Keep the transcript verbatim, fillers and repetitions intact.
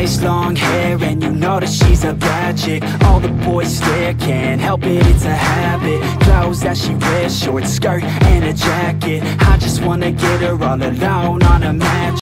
face, long hair, and you know that she's a bad chick. All the boys stare, can't help it, it's a habit. Clothes that she wears, short skirt and a jacket. I just wanna get her all alone on a mattress.